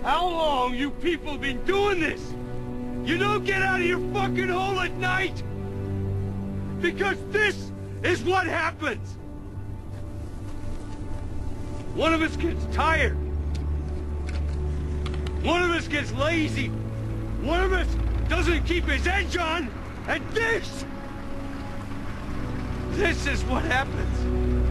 How long you people been doing this? You don't get out of your fucking hole at night? Because this is what happens. One of us gets tired. One of us gets lazy. One of us doesn't keep his edge on. And this is what happens.